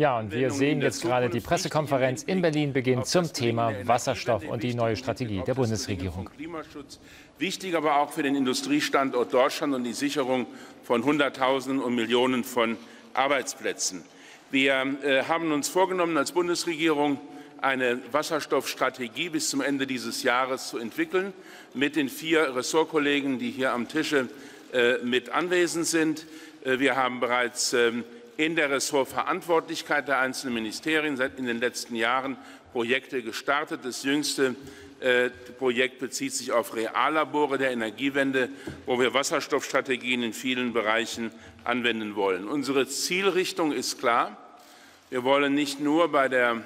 Ja, und wir sehen jetzt gerade die Pressekonferenz in Berlin beginnt zum Thema Wasserstoff und die neue Strategie der Bundesregierung. Klimaschutz wichtig, aber auch für den Industriestandort Deutschland und die Sicherung von Hunderttausenden und Millionen von Arbeitsplätzen. Wir haben uns vorgenommen, als Bundesregierung eine Wasserstoffstrategie bis zum Ende dieses Jahres zu entwickeln, mit den 4 Ressortkollegen, die hier am Tische mit anwesend sind. Wir haben bereits in der Ressortverantwortlichkeit der einzelnen Ministerien in den letzten Jahren Projekte gestartet. Das jüngste Projekt bezieht sich auf Reallabore der Energiewende, wo wir Wasserstoffstrategien in vielen Bereichen anwenden wollen. Unsere Zielrichtung ist klar. Wir wollen nicht nur bei der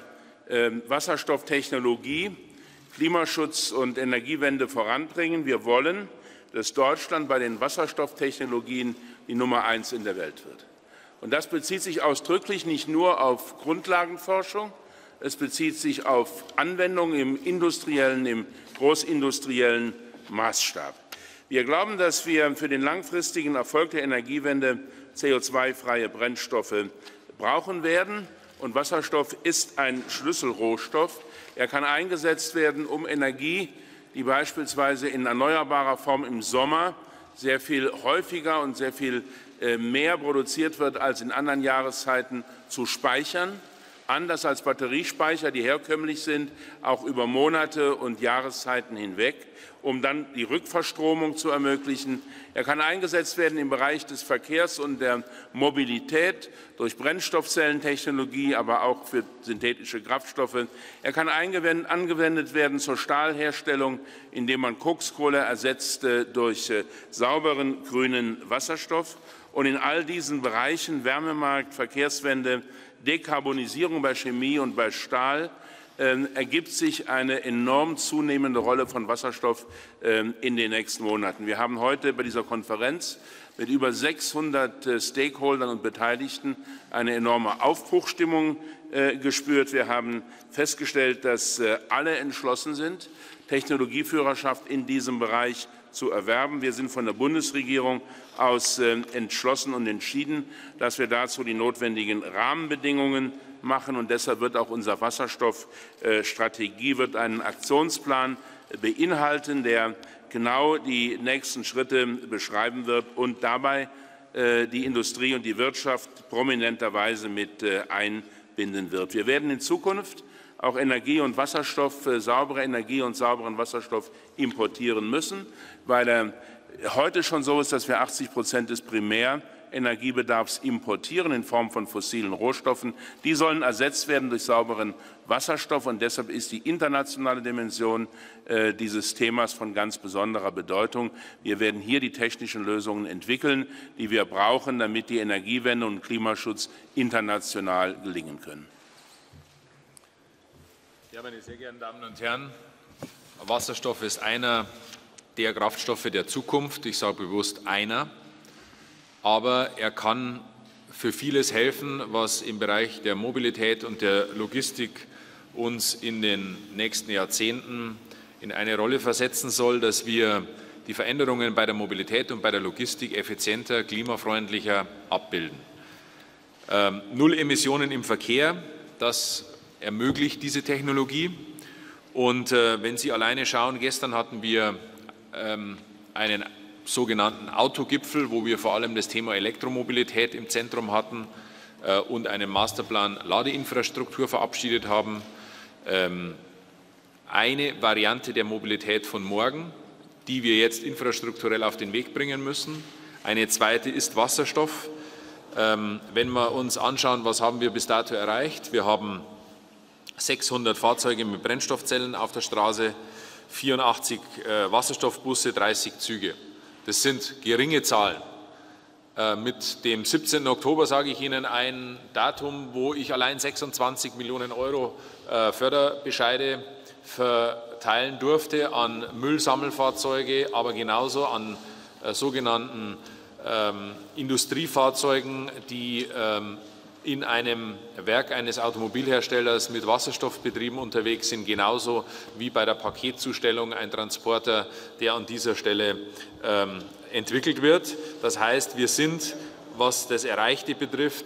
Wasserstofftechnologie Klimaschutz und Energiewende voranbringen. Wir wollen, dass Deutschland bei den Wasserstofftechnologien die Nummer 1 in der Welt wird. Und das bezieht sich ausdrücklich nicht nur auf Grundlagenforschung, es bezieht sich auf Anwendungen im industriellen, im großindustriellen Maßstab. Wir glauben, dass wir für den langfristigen Erfolg der Energiewende CO2-freie Brennstoffe brauchen werden. Und Wasserstoff ist ein Schlüsselrohstoff. Er kann eingesetzt werden, um Energie, die beispielsweise in erneuerbarer Form im Sommer sehr viel häufiger und sehr viel mehr produziert wird als in anderen Jahreszeiten, zu speichern. Anders als Batteriespeicher, die herkömmlich sind, auch über Monate und Jahreszeiten hinweg, um dann die Rückverstromung zu ermöglichen. Er kann eingesetzt werden im Bereich des Verkehrs und der Mobilität durch Brennstoffzellentechnologie, aber auch für synthetische Kraftstoffe. Er kann angewendet werden zur Stahlherstellung, indem man Kokskohle ersetzt durch sauberen grünen Wasserstoff. Und in all diesen Bereichen Wärmemarkt, Verkehrswende, Dekarbonisierung bei Chemie und bei Stahl ergibt sich eine enorm zunehmende Rolle von Wasserstoff in den nächsten Monaten. Wir haben heute bei dieser Konferenz mit über 600 Stakeholdern und Beteiligten eine enorme Aufbruchsstimmung gespürt. Wir haben festgestellt, dass alle entschlossen sind, Technologieführerschaft in diesem Bereich zu erwerben. Wir sind von der Bundesregierung aus entschlossen und entschieden, dass wir dazu die notwendigen Rahmenbedingungen machen. Und deshalb wird auch unsere Wasserstoffstrategie einen Aktionsplan beinhalten, der genau die nächsten Schritte beschreiben wird und dabei die Industrie und die Wirtschaft prominenterweise mit einbinden wird. Wir werden in Zukunft auch Energie und Wasserstoff, saubere Energie und sauberen Wasserstoff importieren müssen, weil heute schon so ist, dass wir 80% des Primärenergiebedarfs importieren in Form von fossilen Rohstoffen. Die sollen ersetzt werden durch sauberen Wasserstoff, und deshalb ist die internationale Dimension dieses Themas von ganz besonderer Bedeutung. Wir werden hier die technischen Lösungen entwickeln, die wir brauchen, damit die Energiewende und Klimaschutz international gelingen können. Ja, meine sehr geehrten Damen und Herren, Wasserstoff ist einer der Kraftstoffe der Zukunft. Ich sage bewusst einer, aber er kann für vieles helfen, was im Bereich der Mobilität und der Logistik uns in den nächsten Jahrzehnten in eine Rolle versetzen soll, dass wir die Veränderungen bei der Mobilität und bei der Logistik effizienter, klimafreundlicher abbilden. Null Emissionen im Verkehr, das ermöglicht diese Technologie. Und wenn Sie alleine schauen, gestern hatten wir einen sogenannten Autogipfel, wo wir vor allem das Thema Elektromobilität im Zentrum hatten und einen Masterplan Ladeinfrastruktur verabschiedet haben. Eine Variante der Mobilität von morgen, die wir jetzt infrastrukturell auf den Weg bringen müssen. Eine zweite ist Wasserstoff. Wenn wir uns anschauen, was haben wir bis dato erreicht? Wir haben 600 Fahrzeuge mit Brennstoffzellen auf der Straße, 84 Wasserstoffbusse, 30 Züge. Das sind geringe Zahlen. Mit dem 17. Oktober sage ich Ihnen ein Datum, wo ich allein 26 Millionen Euro Förderbescheide verteilen durfte an Müllsammelfahrzeuge, aber genauso an sogenannten Industriefahrzeugen, die in einem Werk eines Automobilherstellers mit Wasserstoffbetrieben unterwegs sind, genauso wie bei der Paketzustellung ein Transporter, der an dieser Stelle entwickelt wird. Das heißt, wir sind, was das Erreichte betrifft,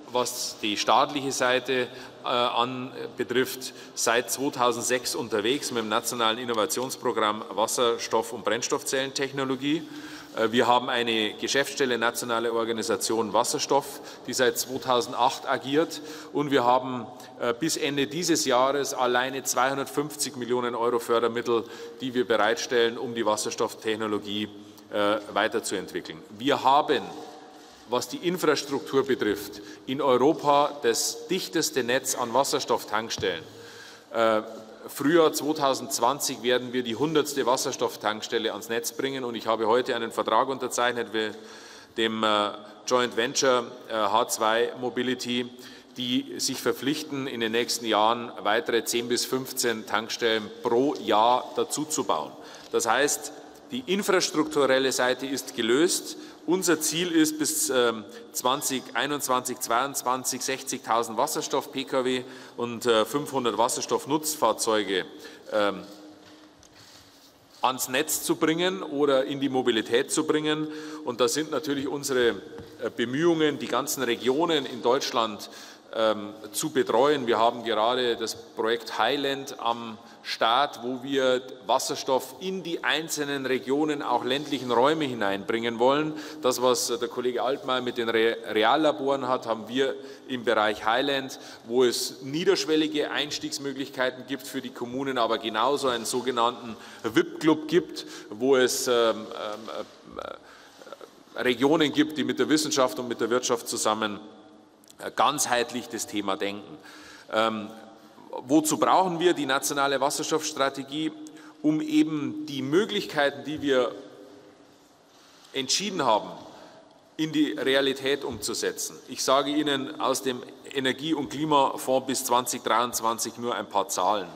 was die staatliche Seite betrifft, seit 2006 unterwegs mit dem Nationalen Innovationsprogramm Wasserstoff- und Brennstoffzellentechnologie. Wir haben eine Geschäftsstelle Nationale Organisation Wasserstoff, die seit 2008 agiert, und wir haben bis Ende dieses Jahres alleine 250 Millionen € Fördermittel, die wir bereitstellen, um die Wasserstofftechnologie weiterzuentwickeln. Wir haben, was die Infrastruktur betrifft, in Europa das dichteste Netz an Wasserstofftankstellen. Frühjahr 2020 werden wir die 100. Wasserstofftankstelle ans Netz bringen, und ich habe heute einen Vertrag unterzeichnet mit dem Joint Venture H2 Mobility, die sich verpflichten, in den nächsten Jahren weitere 10 bis 15 Tankstellen pro Jahr dazuzubauen. Das heißt, die infrastrukturelle Seite ist gelöst. Unser Ziel ist, bis 2021, 2022 60.000 Wasserstoff-Pkw und 500 Wasserstoffnutzfahrzeuge ans Netz zu bringen oder in die Mobilität zu bringen. Und da sind natürlich unsere Bemühungen, die ganzen Regionen in Deutschland zu betreuen. Wir haben gerade das Projekt Highland am Start, wo wir Wasserstoff in die einzelnen Regionen, auch ländlichen Räume hineinbringen wollen. Das, was der Kollege Altmaier mit den Reallaboren hat, haben wir im Bereich Highland, wo es niederschwellige Einstiegsmöglichkeiten gibt für die Kommunen, aber genauso einen sogenannten VIP-Club gibt, wo es Regionen gibt, die mit der Wissenschaft und mit der Wirtschaft zusammen ganzheitlich das Thema denken. Wozu brauchen wir die nationale Wasserstoffstrategie? Um eben die Möglichkeiten, die wir entschieden haben, in die Realität umzusetzen. Ich sage Ihnen aus dem Energie- und Klimafonds bis 2023 nur ein paar Zahlen.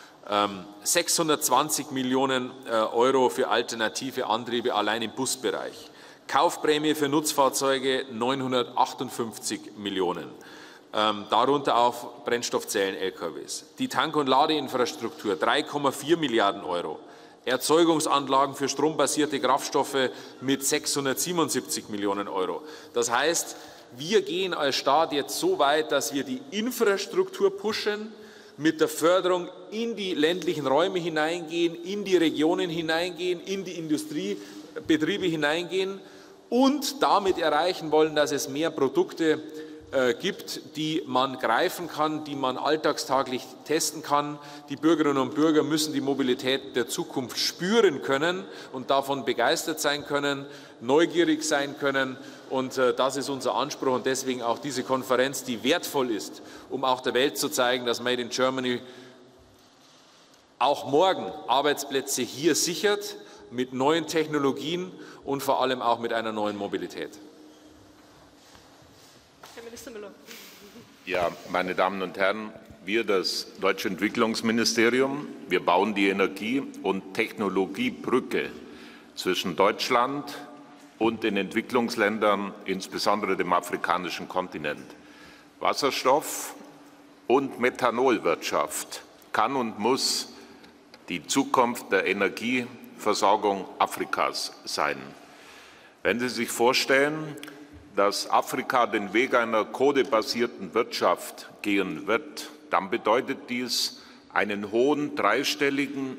620 Millionen € für alternative Antriebe allein im Busbereich. Kaufprämie für Nutzfahrzeuge 958 Millionen, darunter auch Brennstoffzellen-LKWs. Die Tank- und Ladeinfrastruktur 3,4 Milliarden €. Erzeugungsanlagen für strombasierte Kraftstoffe mit 677 Millionen €. Das heißt, wir gehen als Staat jetzt so weit, dass wir die Infrastruktur pushen, mit der Förderung in die ländlichen Räume hineingehen, in die Regionen hineingehen, in die Industriebetriebe hineingehen und damit erreichen wollen, dass es mehr Produkte gibt, die man greifen kann, die man alltagstaglich testen kann. Die Bürgerinnen und Bürger müssen die Mobilität der Zukunft spüren können und davon begeistert sein können, neugierig sein können. Und das ist unser Anspruch und deswegen auch diese Konferenz, die wertvoll ist, um auch der Welt zu zeigen, dass Made in Germany auch morgen Arbeitsplätze hier sichert, mit neuen Technologien und vor allem auch mit einer neuen Mobilität. Herr Minister Müller. Ja, meine Damen und Herren, wir, das Deutsche Entwicklungsministerium, wir bauen die Energie- und Technologiebrücke zwischen Deutschland und den Entwicklungsländern, insbesondere dem afrikanischen Kontinent. Wasserstoff- und Methanolwirtschaft kann und muss die Zukunft der Energieversorgung Afrikas sein. Wenn Sie sich vorstellen, dass Afrika den Weg einer kohlebasierten Wirtschaft gehen wird, dann bedeutet dies einen hohen dreistelligen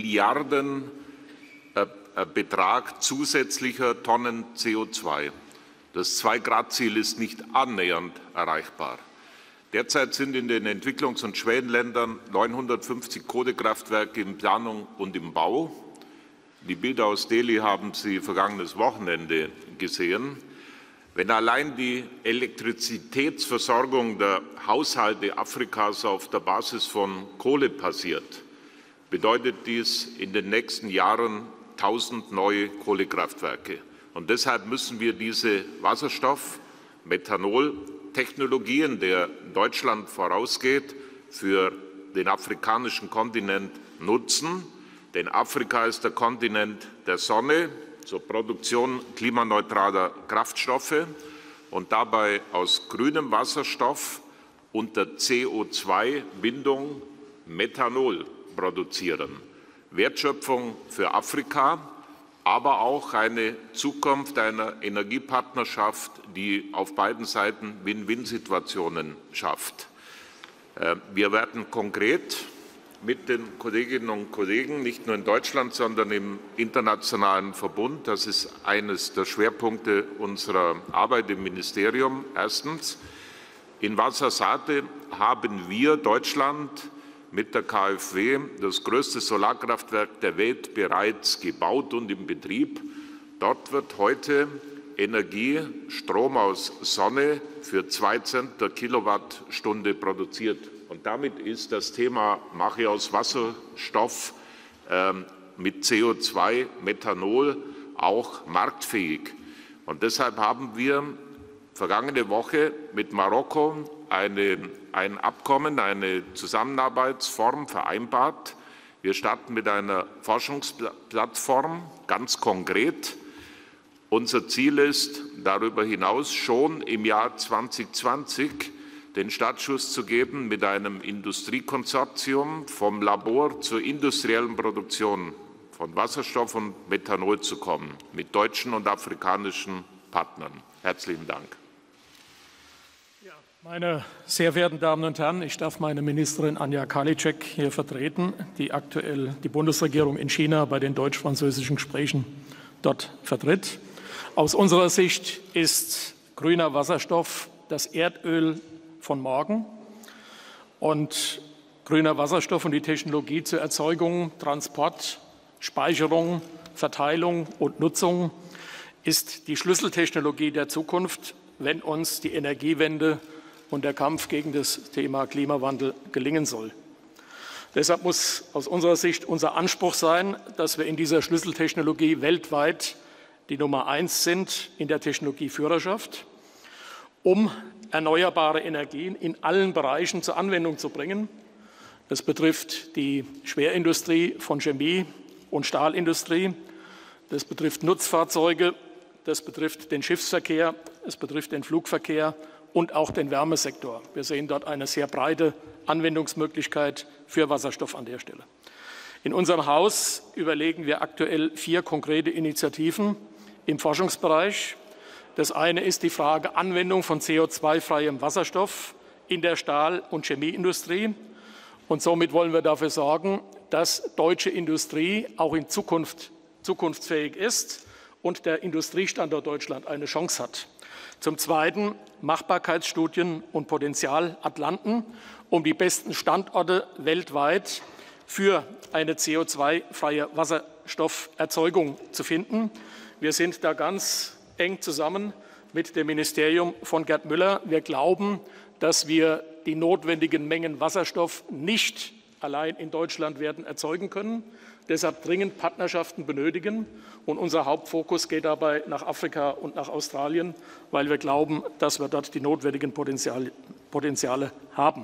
Milliardenbetrag zusätzlicher Tonnen CO2. Das 2-Grad-Ziel ist nicht annähernd erreichbar. Derzeit sind in den Entwicklungs- und Schwellenländern 950 Kohlekraftwerke in Planung und im Bau. Die Bilder aus Delhi haben Sie vergangenes Wochenende gesehen. Wenn allein die Elektrizitätsversorgung der Haushalte Afrikas auf der Basis von Kohle passiert, bedeutet dies in den nächsten Jahren 1000 neue Kohlekraftwerke. Und deshalb müssen wir diese Wasserstoff-, Methanol-Technologien, der Deutschland vorausgeht, für den afrikanischen Kontinent nutzen. Denn Afrika ist der Kontinent der Sonne, zur Produktion klimaneutraler Kraftstoffe und dabei aus grünem Wasserstoff unter CO2-Bindung Methanol produzieren. Wertschöpfung für Afrika aber auch eine Zukunft einer Energiepartnerschaft, die auf beiden Seiten Win-Win-Situationen schafft. Wir werden konkret mit den Kolleginnen und Kollegen, nicht nur in Deutschland, sondern im internationalen Verbund. Das ist eines der Schwerpunkte unserer Arbeit im Ministerium. Erstens, in Ouarzazate haben wir, Deutschland, mit der KfW das größte Solarkraftwerk der Welt bereits gebaut und in Betrieb. Dort wird heute Energie, Strom aus Sonne für 2 Cent der Kilowattstunde produziert. Und damit ist das Thema Mache ich aus Wasserstoff mit CO2, Methanol auch marktfähig. Und deshalb haben wir vergangene Woche mit Marokko ein Abkommen, eine Zusammenarbeitsform vereinbart. Wir starten mit einer Forschungsplattform, ganz konkret. Unser Ziel ist, darüber hinaus schon im Jahr 2020 den Startschuss zu geben, mit einem Industriekonsortium vom Labor zur industriellen Produktion von Wasserstoff und Methanol zu kommen, mit deutschen und afrikanischen Partnern. Herzlichen Dank. Ja, meine sehr verehrten Damen und Herren, ich darf meine Ministerin Anja Karliczek hier vertreten, die aktuell die Bundesregierung in China bei den deutsch-französischen Gesprächen dort vertritt. Aus unserer Sicht ist grüner Wasserstoff das Erdöl von morgen. Und grüner Wasserstoff und die Technologie zur Erzeugung, Transport, Speicherung, Verteilung und Nutzung ist die Schlüsseltechnologie der Zukunft, wenn uns die Energiewende und der Kampf gegen das Thema Klimawandel gelingen soll. Deshalb muss aus unserer Sicht unser Anspruch sein, dass wir in dieser Schlüsseltechnologie weltweit die Nummer 1 sind in der Technologieführerschaft, um erneuerbare Energien in allen Bereichen zur Anwendung zu bringen. Das betrifft die Schwerindustrie von Chemie und Stahlindustrie, das betrifft Nutzfahrzeuge, das betrifft den Schiffsverkehr, es betrifft den Flugverkehr und auch den Wärmesektor. Wir sehen dort eine sehr breite Anwendungsmöglichkeit für Wasserstoff an der Stelle. In unserem Haus überlegen wir aktuell 4 konkrete Initiativen im Forschungsbereich. Das eine ist die Frage Anwendung von CO2-freiem Wasserstoff in der Stahl- und Chemieindustrie. Und somit wollen wir dafür sorgen, dass deutsche Industrie auch in Zukunft zukunftsfähig ist und der Industriestandort Deutschland eine Chance hat. Zum Zweiten Machbarkeitsstudien und Potenzial Atlanten, um die besten Standorte weltweit für eine CO2-freie Wasserstofferzeugung zu finden. Wir sind da ganz eng zusammen mit dem Ministerium von Gerd Müller. Wir glauben, dass wir die notwendigen Mengen Wasserstoff nicht allein in Deutschland werden erzeugen können, deshalb dringend Partnerschaften benötigen. Und unser Hauptfokus geht dabei nach Afrika und nach Australien, weil wir glauben, dass wir dort die notwendigen Potenziale haben.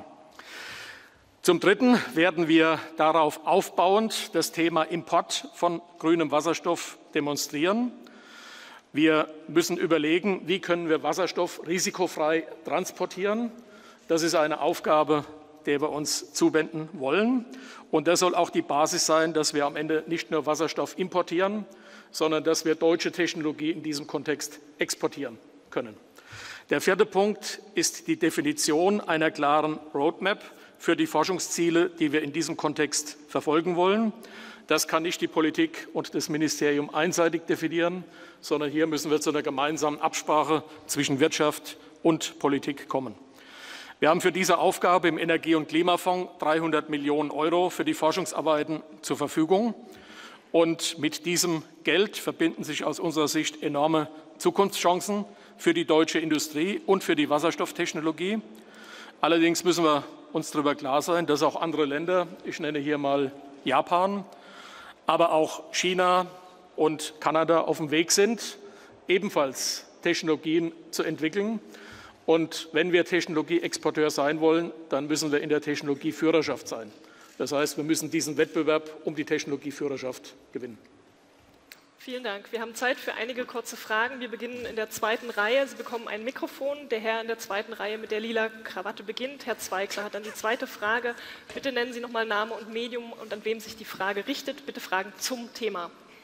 Zum Dritten werden wir darauf aufbauend das Thema Import von grünem Wasserstoff demonstrieren. Wir müssen überlegen, wie können wir Wasserstoff risikofrei transportieren. Das ist eine Aufgabe, der wir uns zuwenden wollen. Und das soll auch die Basis sein, dass wir am Ende nicht nur Wasserstoff importieren, sondern dass wir deutsche Technologie in diesem Kontext exportieren können. Der 4. Punkt ist die Definition einer klaren Roadmap für die Forschungsziele, die wir in diesem Kontext verfolgen wollen. Das kann nicht die Politik und das Ministerium einseitig definieren, sondern hier müssen wir zu einer gemeinsamen Absprache zwischen Wirtschaft und Politik kommen. Wir haben für diese Aufgabe im Energie- und Klimafonds 300 Millionen € für die Forschungsarbeiten zur Verfügung. Und mit diesem Geld verbinden sich aus unserer Sicht enorme Zukunftschancen für die deutsche Industrie und für die Wasserstofftechnologie. Allerdings müssen wir uns darüber klar sein, dass auch andere Länder, ich nenne hier mal Japan, aber auch China und Kanada auf dem Weg sind, ebenfalls Technologien zu entwickeln. Und wenn wir Technologieexporteur sein wollen, dann müssen wir in der Technologieführerschaft sein. Das heißt, wir müssen diesen Wettbewerb um die Technologieführerschaft gewinnen. Vielen Dank. Wir haben Zeit für einige kurze Fragen. Wir beginnen in der 2. Reihe. Sie bekommen ein Mikrofon. Der Herr in der 2. Reihe mit der lila Krawatte beginnt. Herr Zweigler hat dann die 2. Frage. Bitte nennen Sie noch mal Name und Medium und an wem sich die Frage richtet. Bitte Fragen zum Thema.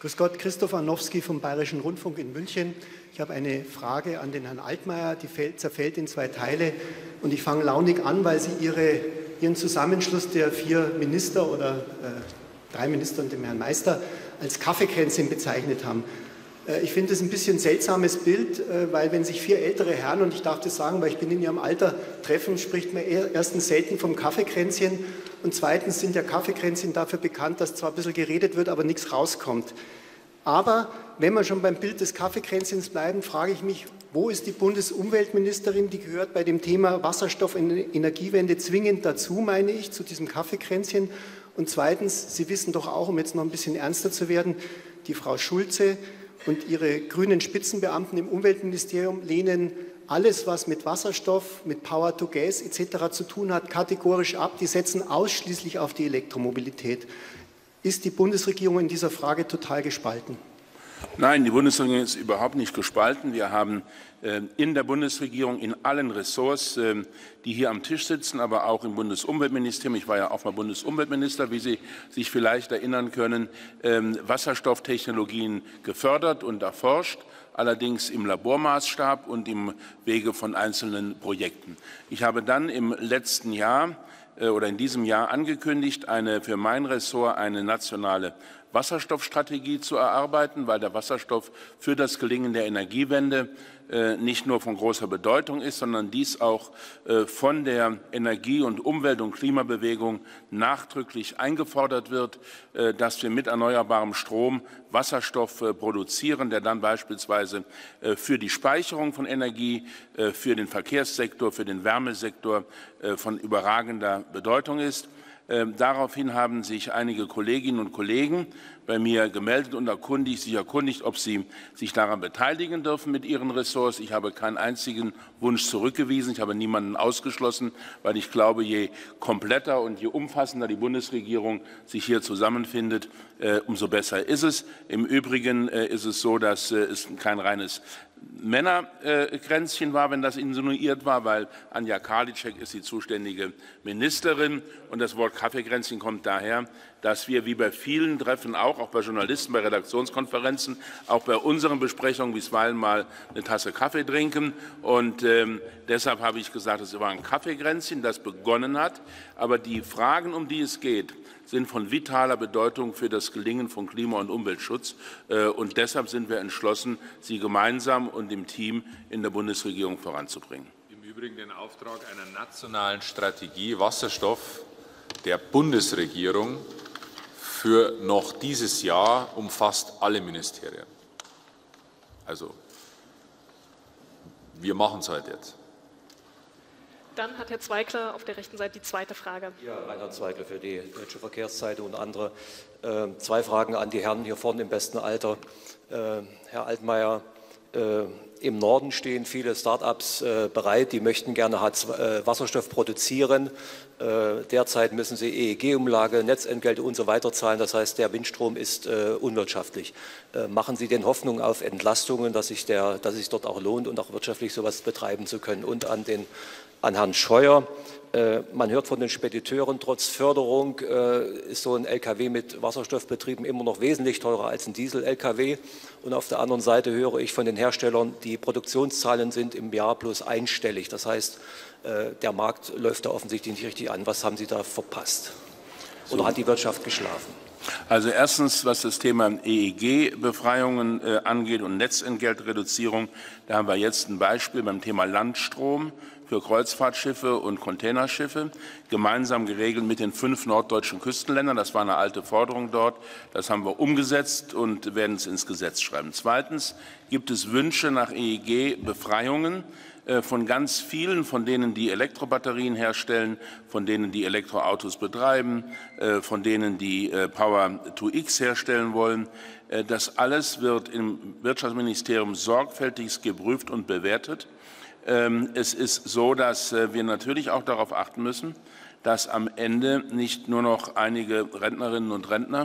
Grüß Gott, Christoph Arnowski vom Bayerischen Rundfunk in München. Ich habe eine Frage an den Herrn Altmaier, die zerfällt in 2 Teile. Und ich fange launig an, weil Sie Ihren Zusammenschluss der 4 Minister oder 3 Minister und dem Herrn Meister als Kaffeekränzchen bezeichnet haben. Ich finde das ein bisschen ein seltsames Bild, weil wenn sich 4 ältere Herren, und ich darf das sagen, weil ich bin in ihrem Alter, treffen, spricht man erstens selten vom Kaffeekränzchen und zweitens sind ja Kaffeekränzchen dafür bekannt, dass zwar ein bisschen geredet wird, aber nichts rauskommt. Aber wenn wir schon beim Bild des Kaffeekränzchens bleiben, frage ich mich, wo ist die Bundesumweltministerin? Die gehört bei dem Thema Wasserstoff und Energiewende zwingend dazu, meine ich, zu diesem Kaffeekränzchen. Und zweitens, Sie wissen doch auch, um jetzt noch ein bisschen ernster zu werden, die Frau Schulze und ihre grünen Spitzenbeamten im Umweltministerium lehnen alles, was mit Wasserstoff, mit Power to Gas etc. zu tun hat, kategorisch ab. Die setzen ausschließlich auf die Elektromobilität. Ist die Bundesregierung in dieser Frage total gespalten? Nein, die Bundesregierung ist überhaupt nicht gespalten. Wir haben in der Bundesregierung in allen Ressorts, die hier am Tisch sitzen, aber auch im Bundesumweltministerium, ich war ja auch mal Bundesumweltminister, wie Sie sich vielleicht erinnern können, Wasserstofftechnologien gefördert und erforscht, allerdings im Labormaßstab und im Wege von einzelnen Projekten. Ich habe dann im letzten Jahr oder in diesem Jahr angekündigt, für mein Ressort eine nationale Wasserstoffstrategie zu erarbeiten, weil der Wasserstoff für das Gelingen der Energiewende nicht nur von großer Bedeutung ist, sondern dies auch von der Energie- und Umwelt- und Klimabewegung nachdrücklich eingefordert wird, dass wir mit erneuerbarem Strom Wasserstoff produzieren, der dann beispielsweise für die Speicherung von Energie, für den Verkehrssektor, für den Wärmesektor von überragender Bedeutung ist. Daraufhin haben sich einige Kolleginnen und Kollegen bei mir gemeldet und sich erkundigt, ob sie sich daran beteiligen dürfen mit ihren Ressorts. Ich habe keinen einzigen Wunsch zurückgewiesen. Ich habe niemanden ausgeschlossen, weil ich glaube, je kompletter und je umfassender die Bundesregierung sich hier zusammenfindet, umso besser ist es. Im Übrigen ist es so, dass es kein reines Männerkränzchen war, wenn das insinuiert war, weil Anja Karliczek ist die zuständige Ministerin und das Wort Kaffeekränzchen kommt daher, dass wir wie bei vielen Treffen auch bei Journalisten, bei Redaktionskonferenzen, auch bei unseren Besprechungen bisweilen mal eine Tasse Kaffee trinken und deshalb habe ich gesagt, es war ein Kaffeekränzchen, das begonnen hat, aber die Fragen, um die es geht, sind von vitaler Bedeutung für das Gelingen von Klima- und Umweltschutz. Und deshalb sind wir entschlossen, sie gemeinsam und im Team in der Bundesregierung voranzubringen. Im Übrigen den Auftrag einer nationalen Strategie Wasserstoff der Bundesregierung für noch dieses Jahr umfasst alle Ministerien. Also wir machen es halt jetzt. Dann hat Herr Zweigler auf der rechten Seite die zweite Frage. Ja, Reinhard Zweigler für die Deutsche Verkehrszeitung und andere. 2 Fragen an die Herren hier vorne im besten Alter. Herr Altmaier, im Norden stehen viele Start-ups bereit, die möchten gerne Wasserstoff produzieren. Derzeit müssen sie EEG-Umlage, Netzentgelte und so weiter zahlen. Das heißt, der Windstrom ist unwirtschaftlich. Machen Sie denn Hoffnung auf Entlastungen, dass sich dort auch lohnt und auch wirtschaftlich sowas betreiben zu können? Und an Herrn Scheuer. Man hört von den Spediteuren, trotz Förderung ist so ein LKW mit Wasserstoffbetrieben immer noch wesentlich teurer als ein Diesel-LKW. Und auf der anderen Seite höre ich von den Herstellern, die Produktionszahlen sind im Jahr bloß einstellig. Das heißt, der Markt läuft da offensichtlich nicht richtig an. Was haben Sie da verpasst? Oder hat die Wirtschaft geschlafen? Also erstens, was das Thema EEG-Befreiungen angeht und Netzentgeltreduzierung, da haben wir jetzt ein Beispiel beim Thema Landstrom für Kreuzfahrtschiffe und Containerschiffe, gemeinsam geregelt mit den 5 norddeutschen Küstenländern. Das war eine alte Forderung dort. Das haben wir umgesetzt und werden es ins Gesetz schreiben. Zweitens gibt es Wünsche nach EEG-Befreiungen von ganz vielen, von denen die Elektrobatterien herstellen, von denen die Elektroautos betreiben, von denen die Power-to-X herstellen wollen. Das alles wird im Wirtschaftsministerium sorgfältig geprüft und bewertet. Es ist so, dass wir natürlich auch darauf achten müssen, dass am Ende nicht nur noch einige Rentnerinnen und Rentner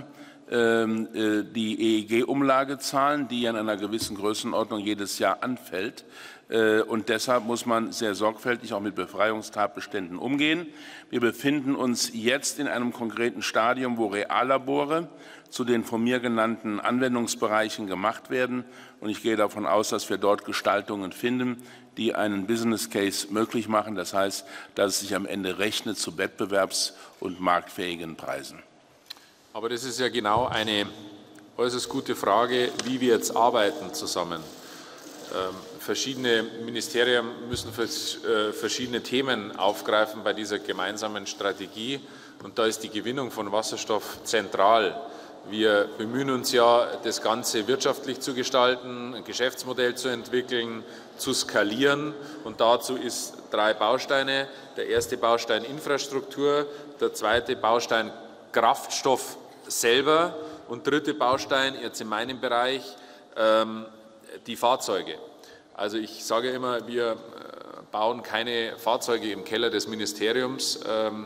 die EEG-Umlage zahlen, die ja in einer gewissen Größenordnung jedes Jahr anfällt. Und deshalb muss man sehr sorgfältig auch mit Befreiungstatbeständen umgehen. Wir befinden uns jetzt in einem konkreten Stadium, wo Reallabore zu den von mir genannten Anwendungsbereichen gemacht werden. Und ich gehe davon aus, dass wir dort Gestaltungen finden, die einen Business Case möglich machen. Das heißt, dass es sich am Ende rechnet zu wettbewerbs- und marktfähigen Preisen. Aber das ist ja genau eine äußerst gute Frage, wie wir jetzt arbeiten zusammen. Verschiedene Ministerien müssen verschiedene Themen aufgreifen bei dieser gemeinsamen Strategie. Und da ist die Gewinnung von Wasserstoff zentral. Wir bemühen uns ja, das Ganze wirtschaftlich zu gestalten, ein Geschäftsmodell zu entwickeln, zu skalieren. Und dazu ist 3 Bausteine. Der erste Baustein Infrastruktur, der zweite Baustein Kraftstoff selber und dritte Baustein, jetzt in meinem Bereich, die Fahrzeuge. Also ich sage immer, wir bauen keine Fahrzeuge im Keller des Ministeriums.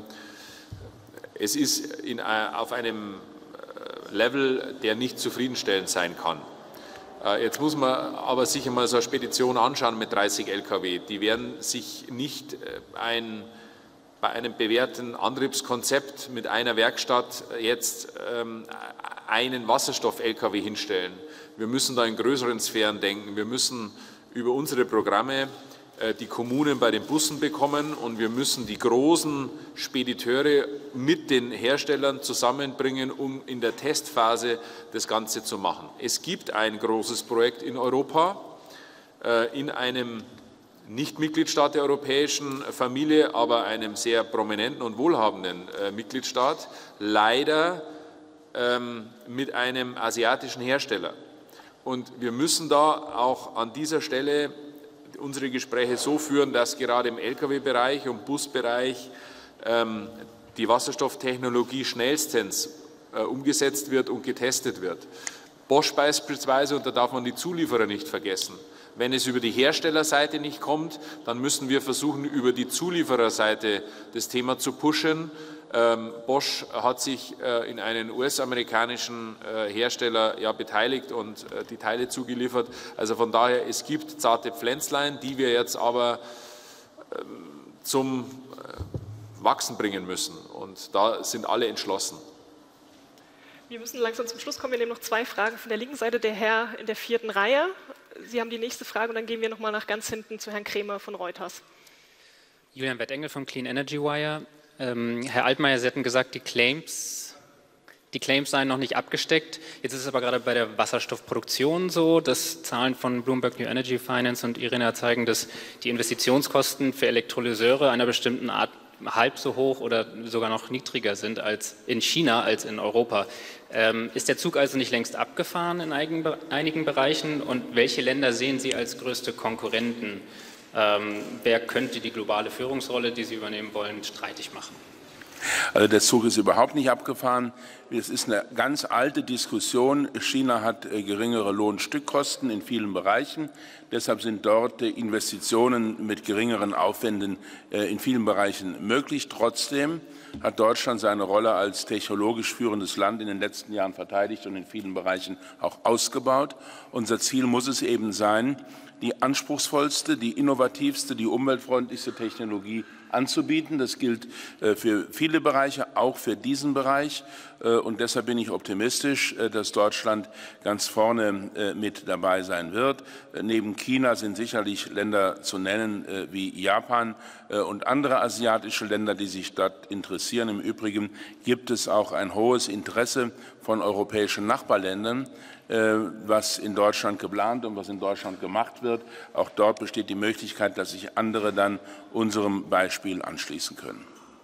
Es ist auf einem Level, der nicht zufriedenstellend sein kann. Jetzt muss man aber sich einmal so eine Spedition anschauen mit 30 Lkw. Die werden sich nicht bei einem bewährten Antriebskonzept mit einer Werkstatt jetzt einen Wasserstoff-Lkw hinstellen. Wir müssen da in größeren Sphären denken. Wir müssen über unsere Programme die Kommunen bei den Bussen bekommen und wir müssen die großen Spediteure mit den Herstellern zusammenbringen, um in der Testphase das Ganze zu machen. Es gibt ein großes Projekt in Europa, in einem Nicht-Mitgliedstaat der europäischen Familie, aber einem sehr prominenten und wohlhabenden Mitgliedstaat, leider mit einem asiatischen Hersteller. Und wir müssen da auch an dieser Stelle unsere Gespräche so führen, dass gerade im Lkw-Bereich und Busbereich die Wasserstofftechnologie schnellstens umgesetzt wird und getestet wird. Bosch beispielsweise, und da darf man die Zulieferer nicht vergessen. Wenn es über die Herstellerseite nicht kommt, dann müssen wir versuchen, über die Zuliefererseite das Thema zu pushen. Bosch hat sich in einen US-amerikanischen Hersteller beteiligt und die Teile zugeliefert. Also von daher, es gibt zarte Pflänzlein, die wir jetzt aber zum Wachsen bringen müssen. Und da sind alle entschlossen. Wir müssen langsam zum Schluss kommen. Wir nehmen noch 2 Fragen von der linken Seite. Der Herr in der 4. Reihe. Sie haben die nächste Frage und dann gehen wir noch mal nach ganz hinten zu Herrn Krämer von Reuters. Julian Wettengel von Clean Energy Wire. Herr Altmaier, Sie hatten gesagt, die Claims seien noch nicht abgesteckt. Jetzt ist es aber gerade bei der Wasserstoffproduktion so, dass Zahlen von Bloomberg New Energy Finance und IRENA zeigen, dass die Investitionskosten für Elektrolyseure einer bestimmten Art halb so hoch oder sogar noch niedriger sind als in China als in Europa. Ist der Zug also nicht längst abgefahren in einigen Bereichen? Und welche Länder sehen Sie als größte Konkurrenten? Wer könnte die globale Führungsrolle, die Sie übernehmen wollen, streitig machen? Also der Zug ist überhaupt nicht abgefahren. Es ist eine ganz alte Diskussion. China hat geringere Lohnstückkosten in vielen Bereichen. Deshalb sind dort Investitionen mit geringeren Aufwänden in vielen Bereichen möglich. Trotzdem hat Deutschland seine Rolle als technologisch führendes Land in den letzten Jahren verteidigt und in vielen Bereichen auch ausgebaut. Unser Ziel muss es eben sein, die anspruchsvollste, die innovativste, die umweltfreundlichste Technologie anzubieten. Das gilt für viele Bereiche, auch für diesen Bereich. Und deshalb bin ich optimistisch, dass Deutschland ganz vorne mit dabei sein wird. Neben China sind sicherlich Länder zu nennen wie Japan und andere asiatische Länder, die sich dort interessieren. Im Übrigen gibt es auch ein hohes Interesse von europäischen Nachbarländern, was in Deutschland geplant und was in Deutschland gemacht wird. Auch dort besteht die Möglichkeit, dass sich andere dann unserem Beispiel anschließen können.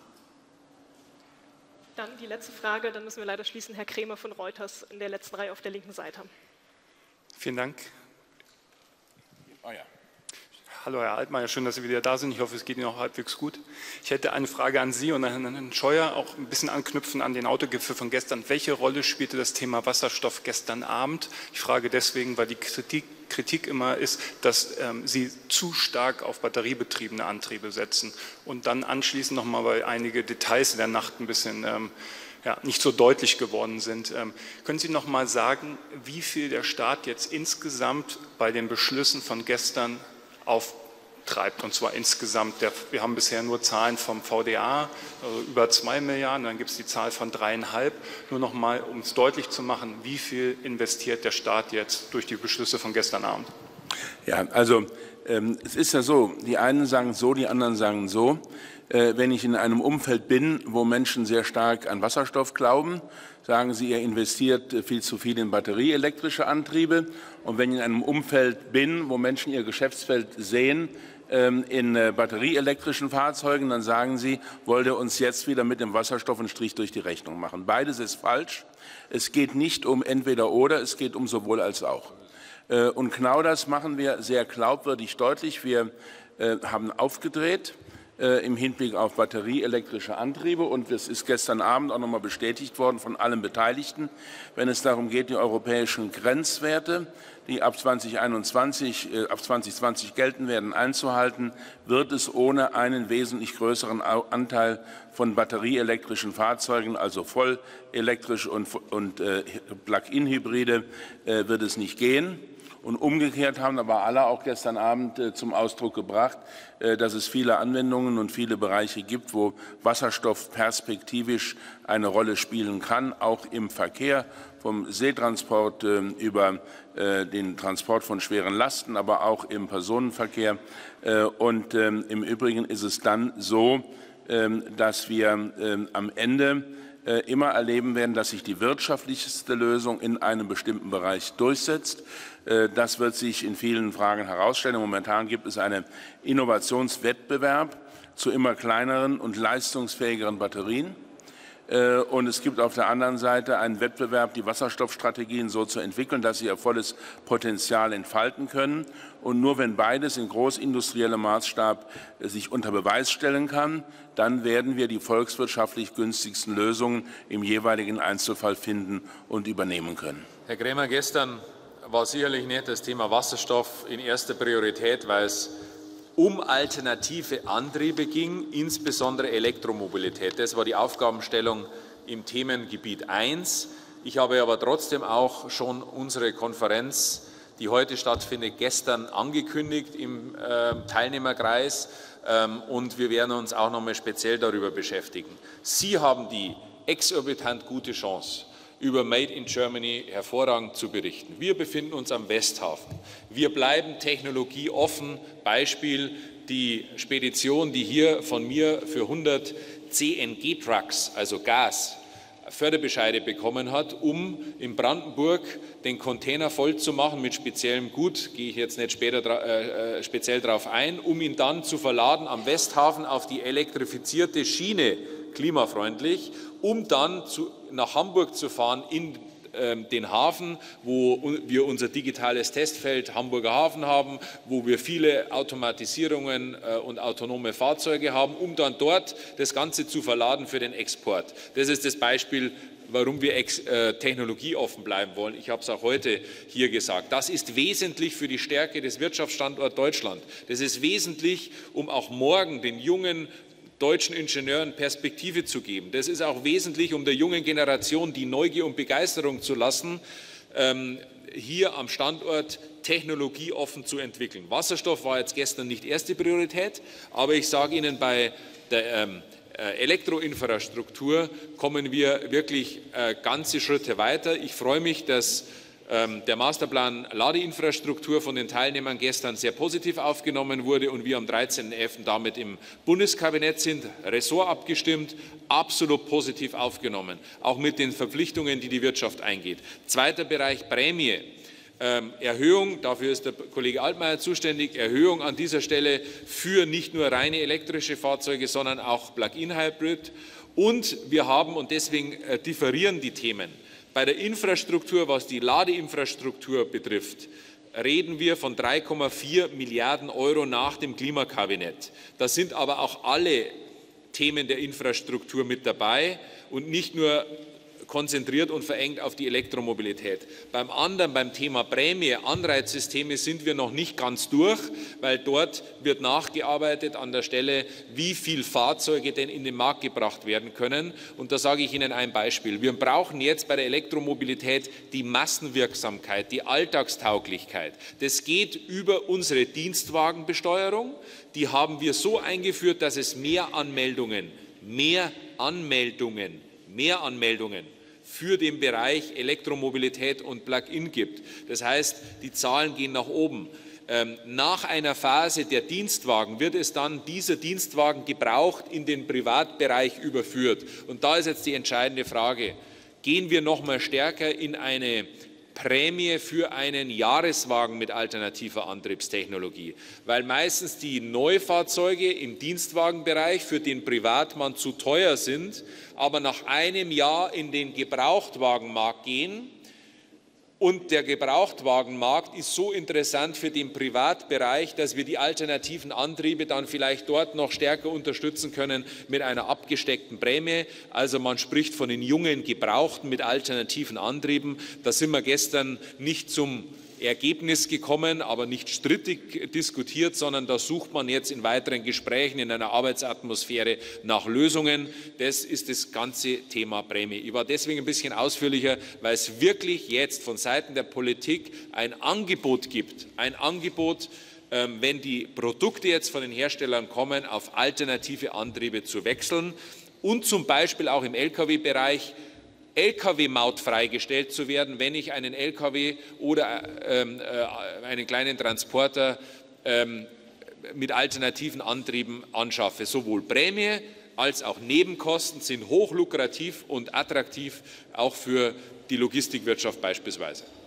Dann die letzte Frage, dann müssen wir leider schließen. Herr Krämer von Reuters in der letzten Reihe auf der linken Seite. Vielen Dank. Oh ja. Hallo Herr Altmaier, schön, dass Sie wieder da sind. Ich hoffe, es geht Ihnen auch halbwegs gut. Ich hätte eine Frage an Sie und an Herrn Scheuer, auch ein bisschen anknüpfen an den Autogipfel von gestern. Welche Rolle spielte das Thema Wasserstoff gestern Abend? Ich frage deswegen, weil die Kritik immer ist, dass Sie zu stark auf batteriebetriebene Antriebe setzen und dann anschließend nochmal, weil einige Details in der Nacht ein bisschen nicht so deutlich geworden sind. Können Sie noch mal sagen, wie viel der Staat jetzt insgesamt bei den Beschlüssen von gestern auftreibt? Und zwar insgesamt, wir haben bisher nur Zahlen vom VDA, also über 2 Milliarden, dann gibt es die Zahl von 3,5. Nur noch mal, um es deutlich zu machen, wie viel investiert der Staat jetzt durch die Beschlüsse von gestern Abend? Ja, also es ist ja so, die einen sagen so, die anderen sagen so. Wenn ich in einem Umfeld bin, wo Menschen sehr stark an Wasserstoff glauben, sagen sie, ihr investiert viel zu viel in batterieelektrische Antriebe. Und wenn ich in einem Umfeld bin, wo Menschen ihr Geschäftsfeld sehen in batterieelektrischen Fahrzeugen, dann sagen sie, wollt ihr uns jetzt wieder mit dem Wasserstoff einen Strich durch die Rechnung machen. Beides ist falsch. Es geht nicht um entweder oder, es geht um sowohl als auch. Und genau das machen wir sehr glaubwürdig deutlich. Wir haben aufgedreht im Hinblick auf batterieelektrische Antriebe. Und es ist gestern Abend auch noch mal bestätigt worden von allen Beteiligten, wenn es darum geht, die europäischen Grenzwerte, die ab 2020 gelten werden, einzuhalten, wird es ohne einen wesentlich größeren Anteil von batterieelektrischen Fahrzeugen, also vollelektrisch und Plug-in-Hybride, wird es nicht gehen. Und umgekehrt haben aber alle auch gestern Abend zum Ausdruck gebracht, dass es viele Anwendungen und viele Bereiche gibt, wo Wasserstoff perspektivisch eine Rolle spielen kann, auch im Verkehr, vom Seetransport über den Transport von schweren Lasten, aber auch im Personenverkehr. Und im Übrigen ist es dann so, dass wir am Ende immer erleben werden, dass sich die wirtschaftlichste Lösung in einem bestimmten Bereich durchsetzt. Das wird sich in vielen Fragen herausstellen. Momentan gibt es einen Innovationswettbewerb zu immer kleineren und leistungsfähigeren Batterien. Und es gibt auf der anderen Seite einen Wettbewerb, die Wasserstoffstrategien so zu entwickeln, dass sie ihr volles Potenzial entfalten können. Und nur wenn beides in großindustriellem Maßstab sich unter Beweis stellen kann, dann werden wir die volkswirtschaftlich günstigsten Lösungen im jeweiligen Einzelfall finden und übernehmen können. Herr Krämer, gestern war sicherlich nicht das Thema Wasserstoff in erster Priorität, weil es um alternative Antriebe ging, insbesondere Elektromobilität. Das war die Aufgabenstellung im Themengebiet 1. Ich habe aber trotzdem auch schon unsere Konferenz, die heute stattfindet, gestern angekündigt im Teilnehmerkreis, und wir werden uns auch noch mal speziell darüber beschäftigen. Sie haben die exorbitant gute Chance, über Made in Germany hervorragend zu berichten. Wir befinden uns am Westhafen. Wir bleiben technologieoffen. Beispiel die Spedition, die hier von mir für 100 CNG-Trucks, also Gas, Förderbescheide bekommen hat, um in Brandenburg den Container voll zu machen mit speziellem Gut, gehe ich jetzt nicht später speziell darauf ein, um ihn dann zu verladen am Westhafen auf die elektrifizierte Schiene, klimafreundlich, um dann nach Hamburg zu fahren in den Hafen, wo wir unser digitales Testfeld Hamburger Hafen haben, wo wir viele Automatisierungen und autonome Fahrzeuge haben, um dann dort das Ganze zu verladen für den Export. Das ist das Beispiel, warum wir technologieoffen bleiben wollen. Ich habe es auch heute hier gesagt. Das ist wesentlich für die Stärke des Wirtschaftsstandorts Deutschland. Das ist wesentlich, um auch morgen den jungen deutschen Ingenieuren Perspektive zu geben. Das ist auch wesentlich, um der jungen Generation die Neugier und Begeisterung zu lassen, hier am Standort technologieoffen zu entwickeln. Wasserstoff war jetzt gestern nicht erste Priorität, aber ich sage Ihnen, bei der Elektroinfrastruktur kommen wir wirklich ganze Schritte weiter. Ich freue mich, dass der Masterplan Ladeinfrastruktur von den Teilnehmern gestern sehr positiv aufgenommen wurde und wir am 13.11. damit im Bundeskabinett sind, Ressort abgestimmt, absolut positiv aufgenommen, auch mit den Verpflichtungen, die die Wirtschaft eingeht. Zweiter Bereich Prämie. Erhöhung, dafür ist der Kollege Altmaier zuständig, Erhöhung an dieser Stelle für nicht nur reine elektrische Fahrzeuge, sondern auch Plug-in-Hybrid. Und wir haben, und deswegen differieren die Themen, bei der Infrastruktur, was die Ladeinfrastruktur betrifft, reden wir von 3,4 Milliarden Euro nach dem Klimakabinett. Da sind aber auch alle Themen der Infrastruktur mit dabei und nicht nur konzentriert und verengt auf die Elektromobilität. Beim anderen, beim Thema Prämie, Anreizsysteme sind wir noch nicht ganz durch, weil dort wird nachgearbeitet an der Stelle, wie viel Fahrzeuge denn in den Markt gebracht werden können. Und da sage ich Ihnen ein Beispiel. Wir brauchen jetzt bei der Elektromobilität die Massenwirksamkeit, die Alltagstauglichkeit. Das geht über unsere Dienstwagenbesteuerung. Die haben wir so eingeführt, dass es mehr Anmeldungen für den Bereich Elektromobilität und Plug-in gibt. Das heißt, die Zahlen gehen nach oben. Nach einer Phase der Dienstwagen wird es dann dieser Dienstwagen gebraucht in den Privatbereich überführt. Und da ist jetzt die entscheidende Frage, gehen wir noch mal stärker in eine Prämie für einen Jahreswagen mit alternativer Antriebstechnologie, weil meistens die Neufahrzeuge im Dienstwagenbereich für den Privatmann zu teuer sind, aber nach einem Jahr in den Gebrauchtwagenmarkt gehen. Und der Gebrauchtwagenmarkt ist so interessant für den Privatbereich, dass wir die alternativen Antriebe dann vielleicht dort noch stärker unterstützen können mit einer abgesteckten Prämie. Also man spricht von den jungen Gebrauchten mit alternativen Antrieben. Da sind wir gestern nicht zum Ergebnis gekommen, aber nicht strittig diskutiert, sondern da sucht man jetzt in weiteren Gesprächen in einer Arbeitsatmosphäre nach Lösungen. Das ist das ganze Thema Prämie. Ich war deswegen ein bisschen ausführlicher, weil es wirklich jetzt von Seiten der Politik ein Angebot gibt, wenn die Produkte jetzt von den Herstellern kommen, auf alternative Antriebe zu wechseln und zum Beispiel auch im Lkw-Bereich Lkw-Maut freigestellt zu werden, wenn ich einen Lkw oder einen kleinen Transporter mit alternativen Antrieben anschaffe. Sowohl Prämie als auch Nebenkosten sind hochlukrativ und attraktiv, auch für die Logistikwirtschaft beispielsweise.